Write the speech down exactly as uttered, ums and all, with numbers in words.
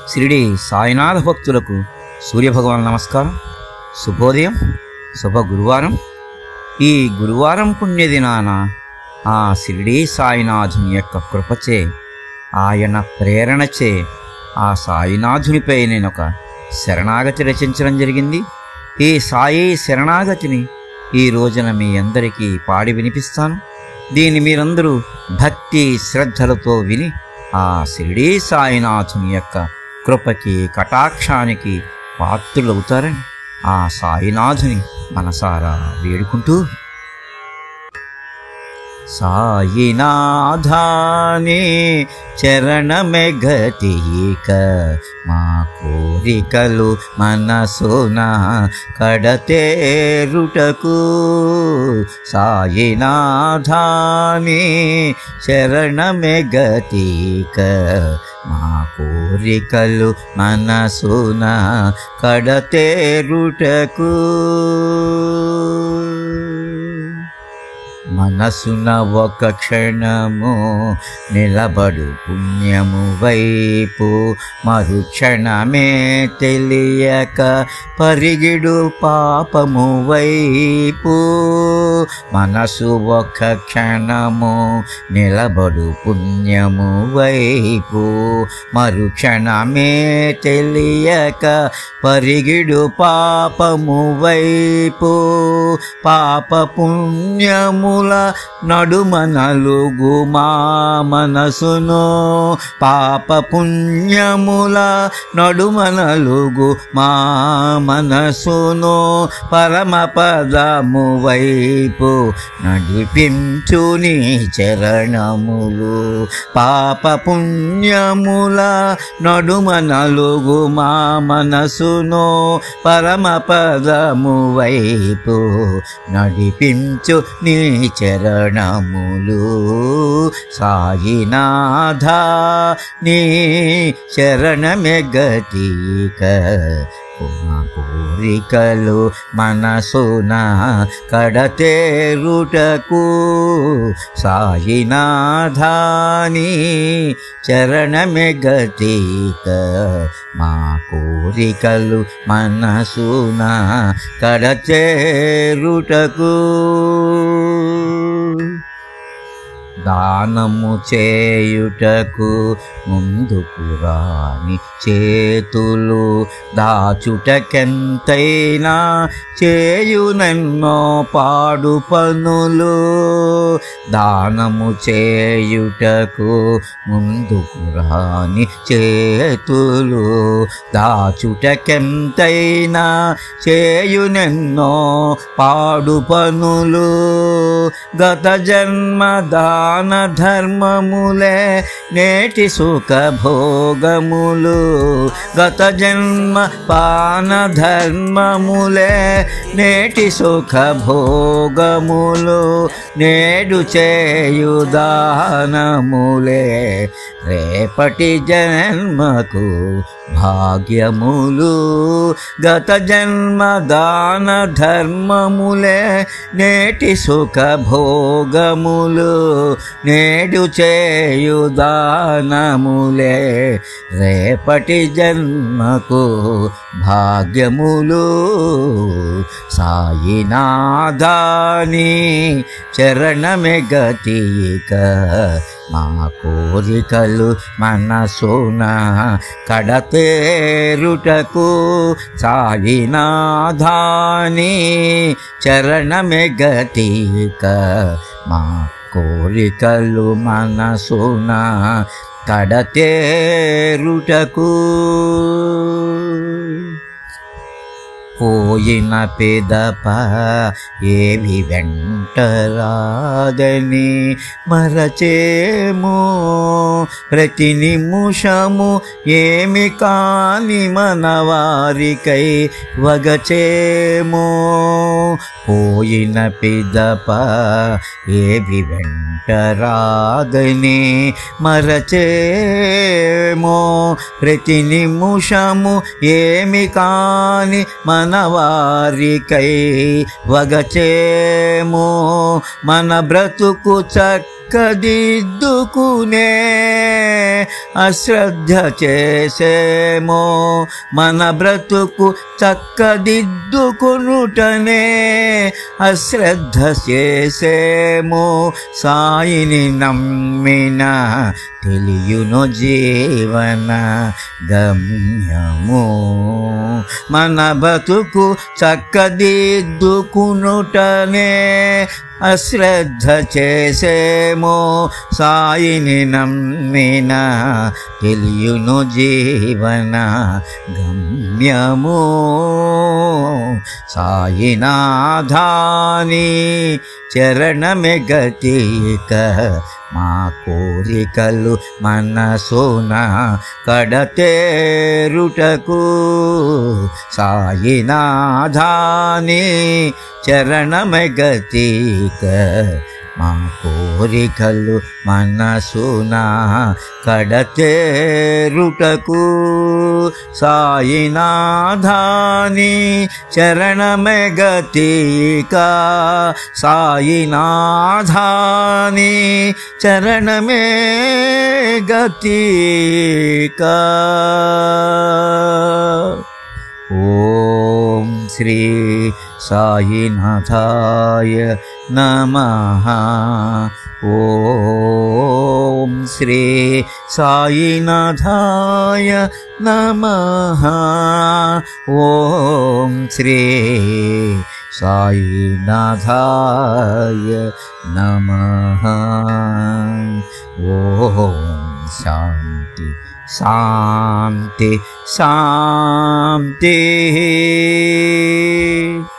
షిరిడి సాయినాథ భక్తులకు సూర్యభగవాన్ నమస్కారం. శుభోదయం, శుభ గురువారం. ఈ గురువారం పుణ్యదినాన ఆ షిరిడి సాయినాథుని యొక్క కృపచే, ఆయన ప్రేరణచే ఆ సాయినాథునిపై నేను ఒక శరణాగతి రచించడం జరిగింది. ఈ సాయి శరణాగతిని ఈ రోజున మీ అందరికీ పాడి వినిపిస్తాను. దీన్ని మీరందరూ భక్తి శ్రద్ధలతో విని ఆ షిరిడి సాయినాథుని యొక్క కృపకి, కటాక్షానికి పాత్రులవుతారని ఆ సాయినాథుని మనసారా వేడుకుంటూ, సాయినాథాని చరణమే గతిక మా కోరికలు మనసున కడతేరుటకు. సాయినాథాని చరణమే గతిక మా కోరికలు మనసున కడతేరుటకు. మనసున ఒక క్షణము నిలబడు పుణ్యము వైపు, మరుక్షణమే తెలియక పరిగిడు పాపము వైపు. మనసు ఒక క్షణము నిలబడు పుణ్యము వైపు, మరుక్షణమే తెలియక పరిగిడు పాపము వైపు. పాప పుణ్యముల నడుమ నలుగు మా మనసును, పాప పుణ్యముల నడుమ నలుగు మా మనసును. పరమ పదము వైపు నడిపించు నీ చరణములు. పాప పుణ్యముల నడుమ నలుగు మా మనసును, పరమ పదము వైపు నడిపించు నీ చరణములు. సాయినాథ నీ శరణమే గతిక మా కోరికలు మనసున కడతేరుటకు. సాయినాథ నీ చరణమే గతిక మా కోరికలు మనసున కడతేరుటకు. దానము చేయుటకు ముందుకు రాని చేతులు, దాచుటకెంతైనా చేయునెన్నో పాడు పనులు. దానము చేయుటకు ముందుకు రాని చేతులు, దాచుటకెంతైనా చేయునెన్నో పాడు పనులు. గత జన్మ దాన ధర్మములే నేటి సుఖ భోగములు. గత జన్మ పాన ధర్మములే నేటి సుఖ భోగములు. నేడు చేయు దానములే రేపటి జన్మకు భాగ్యములు. గత జన్మ దాన ధర్మములే నేటి సుఖ భోగములు. నేడు చేయు దానములే రేపటి జన్మకు భాగ్యములు. సాయినాథాని చరణమే గతిక మా కోరికలు మనసున కడతేరుటకు. సాయినాథాని చరణమే గతిక మా కోరికలు మనసున కడతేరుటకు. పోయిన పెదప ఏవి వెంటరాదని మరచేమో, ప్రతి నిమిషము ఏమి కాని మనవారికై వగచేమో. పోయిన పెదప ఏవి వెంటరాదని మరచేమో, ప్రతి నిమిషము ఏమి కాని మన మనవారికై వగచేమో మన బ్రతుకు చక్కదిద్దుకునే అశ్రద్ధ చేసేమో మన బ్రతుకు చక్కదిద్దుకునుటనే అశ్రద్ధ చేసేమో సాయిని నమ్మిన తెలియును జీవన గమ్యము మన బతుకు చక్కదిద్దుకునుటనే అశ్రద్ధ చేసేమో సాయిని నమ్మిన తెలియును జీవన గమ్యము సాయినాథాని చరణమే గతిక మా కోరికలు మనసున కడతేరుటకు సాయినాథాని చరణమే గతిక మా కోరికలు మనసున కడతేరుటకు సాయినాథాని చరణమే గతిక సాయినాథాని చరణమే గతిక ఓం శ్రీ సాయినాథాయ నమః ఓం శ్రీ సాయినాథాయ నమః ఓం శ్రీ సాయినాథాయ నమః ఓం శాంతి శాంతి శాంతి